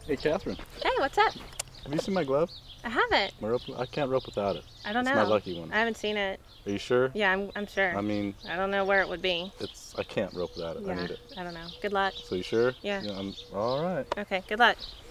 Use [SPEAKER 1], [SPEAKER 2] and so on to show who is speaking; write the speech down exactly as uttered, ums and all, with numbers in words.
[SPEAKER 1] Hey, Catherine.
[SPEAKER 2] Hey, what's up?
[SPEAKER 1] Have you seen my glove?
[SPEAKER 2] I haven't.
[SPEAKER 1] My rope? I can't rope without it.
[SPEAKER 2] I don't
[SPEAKER 1] it's
[SPEAKER 2] know.
[SPEAKER 1] It's my lucky one.
[SPEAKER 2] I haven't seen it.
[SPEAKER 1] Are you sure?
[SPEAKER 2] Yeah, I'm, I'm sure.
[SPEAKER 1] I mean...
[SPEAKER 2] I don't know where it would be.
[SPEAKER 1] It's. I can't rope without it.
[SPEAKER 2] Yeah,
[SPEAKER 1] I need it.
[SPEAKER 2] I don't know. Good luck.
[SPEAKER 1] So you sure?
[SPEAKER 2] Yeah.
[SPEAKER 1] yeah I'm, all right.
[SPEAKER 2] Okay, good luck.